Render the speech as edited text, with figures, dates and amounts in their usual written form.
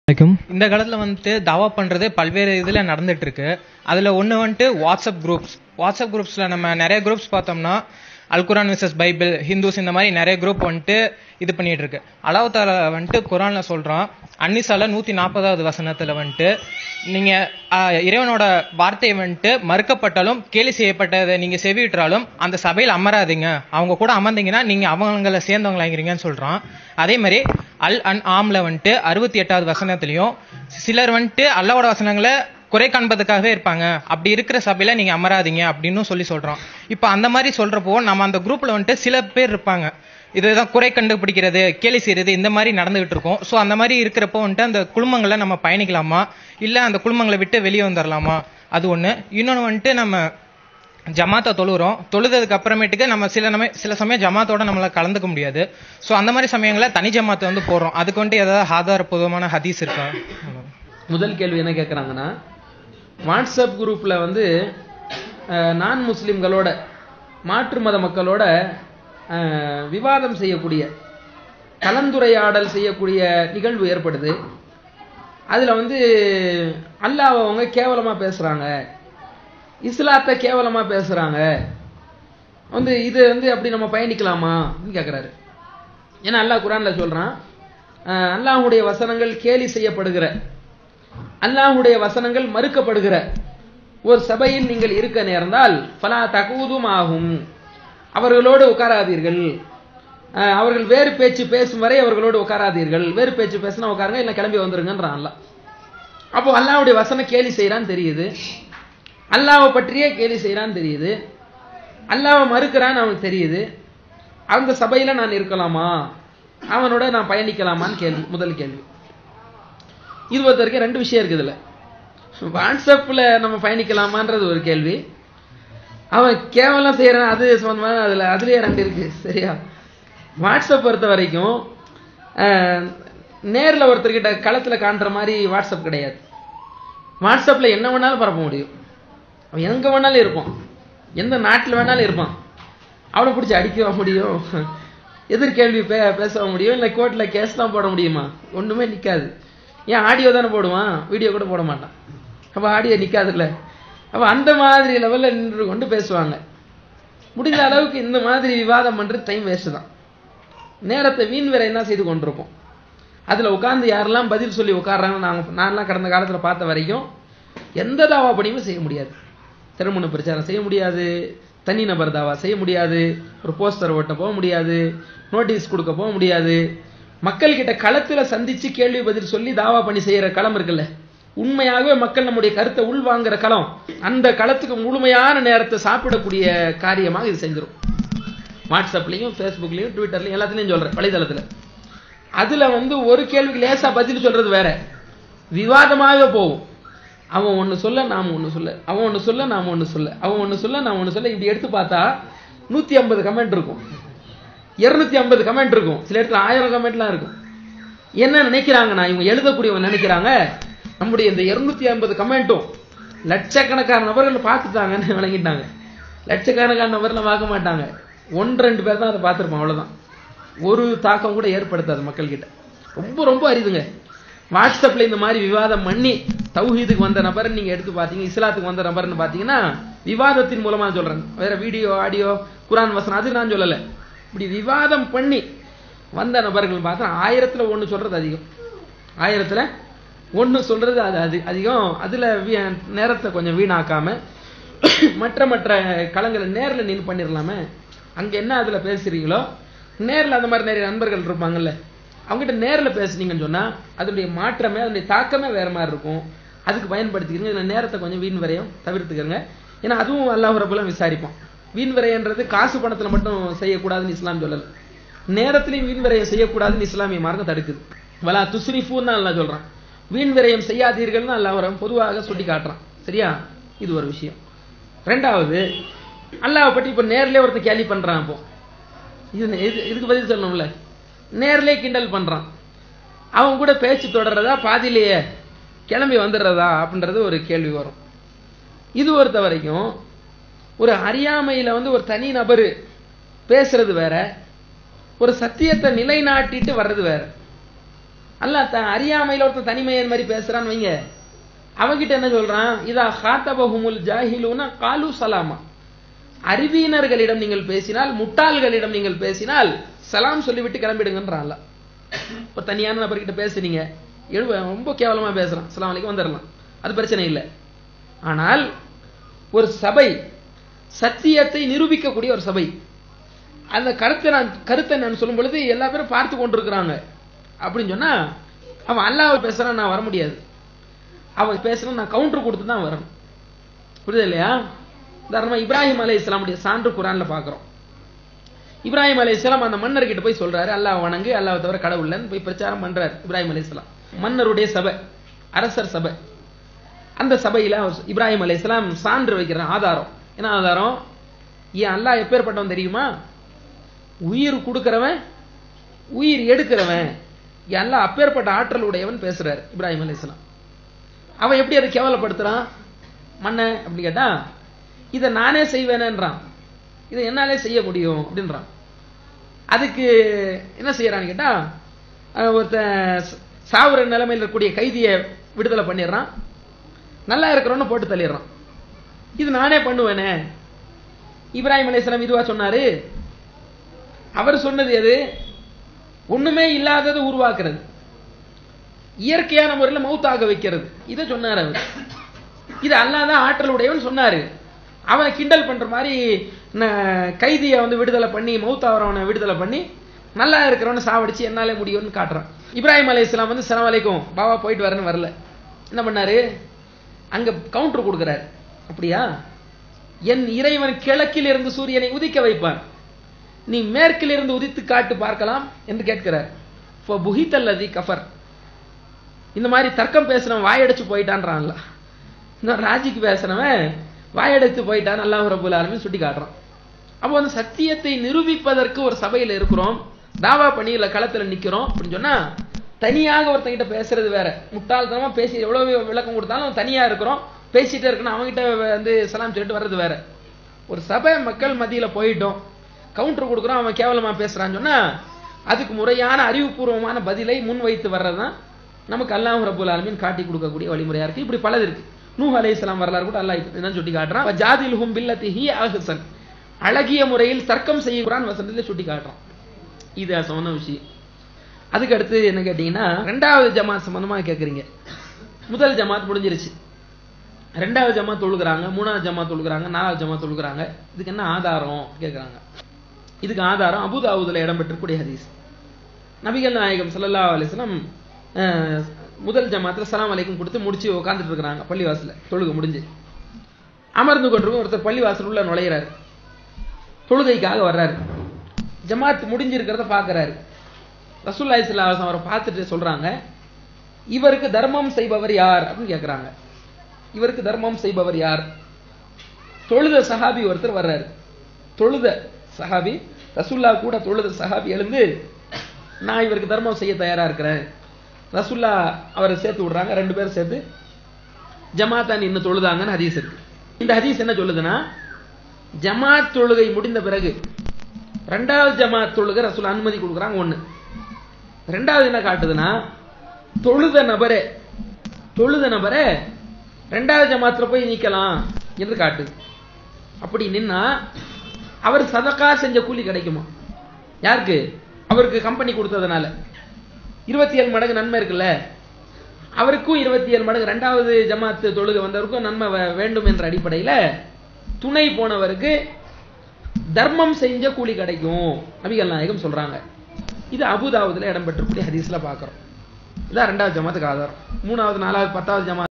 இந்த காலத்துல வந்துட்டு தாவா பண்றது பல்வேறு இதுல நடந்துட்டு இருக்கு. அதுல ஒண்ணு வந்துட்டு வாட்ஸ்அப் குரூப்ஸ்ல நம்ம நிறைய குரூப்ஸ் பார்த்தோம்னா அல்குரான் விசஸ் பைபிள், ஹிந்துஸ், இந்த மாதிரி நிறைய குரூப் வந்துட்டு இது பண்ணிட்டு இருக்கு. அல்லாஹ் தஆலா வந்துட்டு குர்ஆன்ல சொல்றான், அன்னிசால 140வது வசனத்துல வந்துட்டு, நீங்க இறைவனோட வார்த்தையை வந்துட்டு மறுக்கப்பட்டாலும் கேலி செய்யப்பட்டதை நீங்க செவியிட்டாலும் அந்த சபையில் அமராதீங்க, அவங்க கூட அமர்ந்தீங்கன்னா நீங்க அவங்கள சேர்ந்தவங்களாங்கிறீங்கன்னு சொல்றான். அதே மாதிரி அல் அன் ஆம்ல வந்துட்டு 68வது வசனத்திலையும் சிலர் வந்துட்டு அல்லாஹ்வோட வசனங்களை குறை காண்பதுக்காகவே இருப்பாங்க, அப்படி இருக்கிற சபையில நீங்க அமராதீங்க அப்படின்னு சொல்றோம். இப்ப அந்த மாதிரி சொல்றப்போ நம்ம அந்த குரூப்ல வந்துட்டு சில பேர் இருப்பாங்க, இதுதான் குறை கண்டுபிடிக்கிறது, கேலி செய்யறது, இந்த மாதிரி நடந்துகிட்டு இருக்கும். ஸோ அந்த மாதிரி இருக்கிறப்போ வந்துட்டு அந்த குழுமங்களை நம்ம பயணிக்கலாமா, இல்ல அந்த குழுமங்களை விட்டு வெளியே வந்துடலாமா, அது ஒண்ணு. இன்னொன்னு வந்துட்டு நம்ம ஜமாத்தை தொழுதுக்கு அப்புறமேட்டுக்கு நம்ம சில சமயம் ஜமாத்தோட நம்மளால கலந்துக்க முடியாது. ஸோ அந்த மாதிரி சமயங்களை தனி ஜமாத்தை வந்து போடுறோம். அதுக்கு வந்துட்டு ஏதாவது ஆதாரபூர்வமான ஹதீஸ் இருக்கா? முதல் கேள்வி என்ன கேட்குறாங்கன்னா, வாட்ஸ்அப் குரூப்ல வந்து நான் முஸ்லிம்களோட, மாற்று மத மக்களோட விவாதம் செய்யக்கூடிய, கலந்துரையாடல் செய்யக்கூடிய நிகழ்வு ஏற்படுது. அதுல வந்து அல்லாஹ் அவங்க கேவலமா பேசுறாங்க, இஸ்லாத்தை கேவலமா பேசுறாங்க, வந்து இது வந்து அப்படி நம்ம பயணிக்கலாமா கேட்கிறாரு. ஏன்னா அல்லாஹ் குர்ஆன்ல சொல்றான், அல்லாஹ்வுடைய வசனங்கள் கேலி செய்யப்படுகிற, அல்லாஹ்வுடைய வசனங்கள் மறுக்கப்படுகிற ஒரு சபையில் நீங்கள் இருக்க நேர்ந்தால் ஃபலா தகூதும் ஆகும், அவர்களோடு உட்காராதீர்கள், அவர்கள் வேறு பேச்சு பேசும் வரை அவர்களோடு உட்காராதீர்கள், வேறு பேச்சு பேசினா உட்காருங்க, இல்லை கிளம்பி வந்துருங்கன்றான் அல்லாஹ். அப்போ அல்லாஹ்வுடைய வசனம் கேலி செய்யறான்னு தெரியுது, அல்லாஹ்வை பற்றியே கேலி செய்யறான்னு தெரியுது, அல்லாஹ்வை மறுக்கிறான்னு அவனுக்கு தெரியுது. அந்த சபையில நான் இருக்கலாமா, அவனோட நான் பயணிக்கலாமான்னு கேள்வி, முதல் கேள்வி. இது ஒருத்தருக்கு ரெண்டு விஷயம் இருக்குது. இதுல வாட்ஸ்அப்ல நம்ம பயணிக்கலாமான்றது ஒரு கேள்வி, அவன் கேவலம் செய்யறான் அது சொன்ன அதுலயே ரெண்டு இருக்கு. சரியா? வாட்ஸ்அப் பொறுத்த வரைக்கும் நேர்ல ஒருத்தர்கிட்ட களத்துல காண்ற மாதிரி வாட்ஸ்அப் கிடையாது. வாட்ஸ்அப்ல என்ன வேணாலும் பரப்ப முடியும், அவன் எங்க வேணாலும் இருப்பான், எந்த நாட்டில் வேணாலும் இருப்பான், அவனை பிடிச்சி அடிக்க முடியும், எதிர்கேள்வி பேச முடியும், இல்லை கோர்ட்ல கேஸ் தான் போட முடியுமா? ஒண்ணுமே நிக்காது. ஏன் ஆடியோ தானே போடுவான், வீடியோ கூட போட மாட்டான். அப்ப ஆடியோ நிக்காதுல்ல. அப்ப அந்த மாதிரி லெவல்ல நின்று கொண்டு பேசுவாங்க. முடிஞ்ச அளவுக்கு இந்த மாதிரி விவாதம் பண்றது டைம் வேஸ்ட் தான், நேரத்தை வீண் வேற என்ன செய்து கொண்டிருப்போம். அதுல உட்கார்ந்து யாரெல்லாம் பதில் சொல்லி உட்கார்றாங்க, நான்லாம் கடந்த காலத்துல பார்த்த வரைக்கும் எந்த தாவா பணியும் செய்ய முடியாது, திருமண பிரச்சாரம் செய்ய முடியாது, தனிநபர் தாவா செய்ய முடியாது, ஒரு போஸ்டர் ஓட்ட போக முடியாது, நோட்டீஸ் கொடுக்க போக முடியாது. மக்கள் கிட்ட களத்துல சந்திச்சு கேள்வி பதில் சொல்லி தாவா பண்ணி செய்யற களம் இருக்குல்ல, உண்மையாகவே மக்கள் நம்முடைய கருத்தை உள்வாங்குற களம், அந்த களத்துக்கு முழுமையான நேரத்தை சாப்பிடக்கூடிய காரியமாக இது செஞ்சிடும். வாட்ஸ்அப்லயும் ஃபேஸ்புக்லயும் ட்விட்டர்லயும் எல்லாத்துலயும் சொல்றேன், வலைதளத்துல. அதுல வந்து ஒரு கேள்விக்கு லேசா பதில் சொல்றது வேற, விவாதமாக போகும். அவன் ஒண்ணு சொல்ல நாம ஒண்ணு சொல்ல, அவன் ஒண்ணு சொல்ல நாம ஒண்ணு சொல்ல, அவன் ஒண்ணு சொல்ல நாம ஒண்ணு சொல்ல, இப்படி எடுத்து பார்த்தா 150 கமெண்ட் இருக்கும், 250 கமெண்ட் இருக்கும், சில இடத்துல 1000 கமெண்ட்லாம் இருக்கும். என்ன நினைக்கிறாங்கன்னா இவங்க எழுதக்கூடியவங்க நினைக்கிறாங்க, நம்முடைய இந்த 250 கமெண்ட்டும் லட்சக்கணக்கான நபர்கள் பார்த்துட்டாங்கன்னு விளங்கிட்டாங்க. லட்சக்கணக்கான நபர்லாம் பார்க்க மாட்டாங்க, 1-2 பேர் தான் அதை பார்த்துருப்போம், அவ்வளவுதான். ஒரு தாக்கம் கூட ஏற்படுத்தாது மக்கள் கிட்ட. ரொம்ப ரொம்ப அரிதுங்க. வாட்ஸ்அப்ல இந்த மாதிரி விவாதம் பண்ணி தௌஹீதுக்கு வந்த நபர் நீங்க எடுத்து பாத்தீங்க, இஸ்லாத்துக்கு வந்த நபர்னு பாத்தீங்கன்னா விவாதத்தின் மூலமா சொல்றேன், வேற வீடியோ ஆடியோ குர்ஆன் வசனம் அது நான் சொல்லல. இப்படி விவாதம் பண்ணி வந்த நபர்கள் பார்த்தா 1000ல் 1 சொல்றது அதிகம், 1000ல் 1 சொல்றது அது அதிகம். அதுல நேரத்தை கொஞ்சம் வீணாக்காம மற்ற களங்களை நேரில் நின்று பண்ணிடலாமே. அங்க என்ன அதுல பேசுறீங்களோ நேரில் அந்த மாதிரி நிறைய நண்பர்கள் இருப்பாங்கல்ல, அவங்ககிட்ட நேரில் பேசுனீங்கன்னு சொன்னா அதனுடைய மாற்றமே, அதனுடைய தாக்கமே வேற மாதிரி இருக்கும். அதுக்கு பயன்படுத்திக்கிறீங்க. இதுல நேரத்தை கொஞ்சம் வீண் விரயம் தவிர்த்துக்கிறங்க. ஏன்னா அதுவும் அல்லாஹ் ரப்பல் விசாரிப்பான். வீண் விரயன்றது காசு பணத்துல மட்டும் செய்யக்கூடாதுன்னு இஸ்லாம் சொல்லல, நேரத்திலையும் வீண் விரயம் செய்யக்கூடாதுன்னு இஸ்லாமிய மார்க்கம் தடுக்குது. வலா துஸ்ரிஃபூன்னு அல்லாஹ் சொல்றான், வீண் விரயம் செய்யாதீர்கள்னு அல்லாஹ் பொதுவாக சொல்லி காட்டுறான். சரியா? இது ஒரு விஷயம். ரெண்டாவது, அல்லாஹ் பற்றி இப்ப நேர்லயே ஒருத்தர் கேலி பண்றான். இப்போ இதுக்கு பதில் சொல்லணும்ல, நேர்லயே கிண்டல் பண்றான். அவன் கூட பேச்சு தொடர்றதா, பாதியிலேயே கிளம்பி வந்துடுறதா அப்படின்றது ஒரு கேள்வி வரும். இது பொறுத்த வரைக்கும் ஒரு அறியாமையில வந்து ஒரு தனி நபரு பேசுறது வேற, ஒரு சத்தியத்தை நிலைநாட்டிட்டு வர்றது வேற. அல்லாஹ் அறியாமையில ஒருத்தன் தனிமையன் மாதிரி பேசுறான்னு வைங்க, அவங்கிட்ட என்ன சொல்றான், இதா ஹாத்தபஹுமுல் ஜாஹிலூன காலு சலாமா, அறிவியினர்களிடம் நீங்கள் பேசினால், முட்டாள்களிடம் நீங்கள் பேசினால் சலாம் சொல்லிவிட்டு கிளம்பிடுங்கன்றான் அல்லாஹ். இப்ப தனியான நபர்கிட்ட பேசுறீங்க, ரொம்ப கேவலமா பேசுறான், அஸ்ஸலாமு அலைக்கும் வந்துடலாம், அது பிரச்சனை இல்லை. ஆனால் ஒரு சபை சத்தியத்தை நிரூபிக்கக்கூடிய ஒரு சபை, அந்த கருத்தை நான் சொல்லும் பொழுது எல்லா பேரும் பார்த்து கொண்டிருக்கிறாங்க அப்படின்னு சொன்னா, அவன் அல்லாஹ் பேசுறான், நான் வர முடியாது, அவன் பேசுறான், நான் கவுண்டர் கொடுத்து தான் வரணும். புரியுது இல்லையா? உதாரணமா இப்ராஹிம் அலைஹிஸ்ஸலாமுடைய சான்று குர்ஆன்ல பார்க்கிறோம். இப்ராஹிம் அலைஹிஸ்ஸலாம் அந்த மன்னர்கிட்ட போய் சொல்றாரு, அல்லாஹ் வணங்கு, அல்லாஹ் தவிர கடவுள் இல்லைன்னு போய் பிரச்சாரம் பண்றாரு இப்ராஹிம் அலைஹிஸ்ஸலாம். மன்னருடைய சபை, அரசர் சபை. அந்த சபையில இப்ராஹிம் அலைஹிஸ்ஸலாம் சான்று வைக்கிறான், ஆதாரம். என்ன ஆதாரம்? ஏன் அல்லாஹ் எப்பேற்பட்டவன் தெரியுமா? உயிர் கொடுக்கிறவன், உயிர் எடுக்கிறவன், அல்லாஹ் அப்பேற்பட்ட ஆற்றல் உடையவன் பேசுறாரு இப்ராஹிம் அலைஹிஸ்ஸலாம். அவன் எப்படி அதை கேவலப்படுத்துறான் மன்ன அப்படி கேட்டா, இதை நானே செய்வேனேன்றான், இதை என்னாலே செய்ய முடியும் அப்படின்றான். அதுக்கு என்ன செய்யறான்னு கேட்டா, ஒருத்தன் சாவுற நிலைமையில் இருக்கக்கூடிய கைதியை விடுதலை பண்ணிடுறான், நல்லா இருக்கிறவன்னு போட்டு தள்ளிடுறான். இது நானே பண்ணுவேனே. இப்ராஹிம் அலைஹிஸ்ஸலாம் இதுவா சொன்னாரு? அவர் சொன்னது எது? ஒண்ணுமே இல்லாததை உருவாக்குறது, இயற்கையான முறையில் மௌத்தாக வைக்கிறது, இதை சொன்னார் அவர். இது அல்லாஹ் தான் ஆற்றல் உடையவன் சொன்னாரு. அவனை கிண்டல் பண்ற மாதிரி கைதியை விடுதலை பண்ணி, மௌத்தாவரவனை விடுதலை பண்ணி, நல்லா இருக்கிறவனை சாவடிச்சு என்னாலே முடியும்னு காட்டுறான். இப்ராஹிம் அலைஹிஸ்ஸலாம் ஸலாம் அலைக்கும் பாபா போயிட்டு வரேன்னு வரல. என்ன பண்ணாரு? அங்க கவுண்டர் கொடுக்கிறார். அப்படியா? என் இறைவன் கிழக்கில் இருந்து சூரியனை உதிக்க வைப்பான், நீ மேற்கில் இருந்து உதித்து காட்டு பார்க்கலாம் என்று கேட்கிறார். புஹிதல்லதி கஃபர். இந்த மாதிரி தர்க்கம் பேசுறவன் வாயடைச்சு போயிட்டான்றான் அல்லாஹ். இன்னொரு ராஜிக்கு பேசுறவன் வாயடைத்து போயிட்டான் அல்லாஹ் ரப்பல் ஆலமீன் சுட்டி காட்டுறான். அப்போ அந்த சத்தியத்தை நிரூபிப்பதற்கு ஒரு சபையில இருக்கிறோம், தாவா பணியில களத்துல நிக்கிறோம் அப்படின்னு சொன்னா, தனியாக ஒருத்தங்கிட்ட பேசுறது வேற. முட்டாள்தனமா பேசி எவ்வளவு விளக்கம் கொடுத்தாலும் தனியா இருக்கிறோம், பேசிட்டே இருக்கணும், அவங்ககிட்ட சலாம் சொல்லிட்டு வர்றது வேற. ஒரு சபை மக்கள் மத்தியில போயிட்டோம், கவுண்டர் கொடுக்குறோம், அவன் கேவலமா பேசுறான்னு சொன்னா, அதுக்கு முறையான அறிவுபூர்வமான பதிலை முன்வைத்து வர்றதுதான் நமக்கு அல்லாஹ் ரப்பல் ஆலமீன் காட்டி கொடுக்கக்கூடிய வழிமுறையா இருக்கு. இப்படி பலது இருக்கு. நூஹ் அலைஹிஸ்ஸலாம் வரலாறு கூட அல்லாஹ் என்ன சுட்டி காட்டுறான், வஜாதில்ஹும் பில்லதி ஹிய அஹ்சன், அழகிய முறையில் தர்க்கம் செய்ய குர்ஆன் வசனத்திலே சுட்டி காட்டுறான். இது சம்பந்தமான விஷயம். அதுக்கு அடுத்து என்ன கேட்டீங்கன்னா, ரெண்டாவது ஜமாத் சம்பந்தமா கேட்கறீங்க. முதல் ஜமாத் முடிஞ்சிருச்சு, ரெண்டாவது ஜமாத் தொழுகிறாங்க, மூணாவது ஜமாத் தொழுகிறாங்க, நாலாவது ஜமாத் தொழுகிறாங்க. இதுக்கு என்ன ஆதாரம் கேட்கறாங்க. இதுக்கு ஆதாரம் அபூ தாவூதுல இடம்பெற்றக்கூடிய ஹதீஸ். நபிகள் நாயகம் ஸல்லல்லாஹு அலைஹி வஸல்லம் முதல் ஜமாத்துல ஸலாம் அலைக்கும் கொடுத்து முடிச்சு உட்கார்ந்துட்டு இருக்காங்க பள்ளிவாசல்ல. தொழுகை முடிஞ்சு அமர்ந்து கொண்டிருக்கும் ஒருத்தர் பள்ளிவாசல் உள்ள நுழையிறாரு, தொழுகைக்காக வர்றாரு. ஜமாத் முடிஞ்சிருக்கிறத பாக்குறாரு. ரசூலுல்லாஹி ஸல்லல்லாஹு அலைஹி வஸல்லம் அவரை பார்த்துட்டு சொல்றாங்க, இவருக்கு தர்மம் செய்பவர் யார் அப்படின்னு கேட்கிறாங்க. இவருக்கு தர்மம் செய்பவர் யார்? தொழுத சஹாபி ஒருத்தர் வர்றாரு. தொழுத சஹாபி, ரசூலுல்லாஹ் கூட தொழுத சஹாபி எழுந்து, நான் இவருக்கு தர்மம் செய்ய தயாரா இருக்கிறேன். ரசூலுல்லாஹ் அவரை சேர்த்து விடுறாங்க, ரெண்டு பேரும் சேர்த்து ஜமாத்தான் இன்னும் தொழுதாங்கன்னு ஹதீஸ் இருக்கு. இந்த ஹதீஸ் என்ன சொல்லுதுன்னா, ஜமாத் தொழுகை முடிந்த பிறகு ரெண்டாவது ஜமாத் தொழுகை ரசூல் அனுமதி கொடுக்குறாங்க. ஒண்ணு. ரெண்டாவது என்ன காட்டுதுன்னா, தொழுத நபரை ரெண்டாவது ஜமாத்துல போய் நிக்கலாம் என்று காட்டுது. அப்படி நின்னா அவர் சதகா செஞ்ச கூலி கிடைக்குமா? யாருக்கு? அவருக்கு கம்பெனி கொடுத்ததுனால 27 மடங்கு நன்மை இருக்குல்ல, அவருக்கும் 27 மடங்கு ரெண்டாவது ஜமாத்து தொழுகை வந்தவருக்கும் நன்மை வேண்டும் என்ற அடிப்படையில் துணை போனவருக்கு தர்மம் செஞ்ச கூலி கிடைக்கும் நபிகள் நாயகம் சொல்றாங்க. இது அபூ தாவூதுல இடம்பெற்றக்கூடிய ஹதீஸ்ல பாக்குறோம். இதான் ரெண்டாவது ஜமாத்துக்கு ஆதாரம். மூணாவது, நாலாவது, 10வது ஜமாத்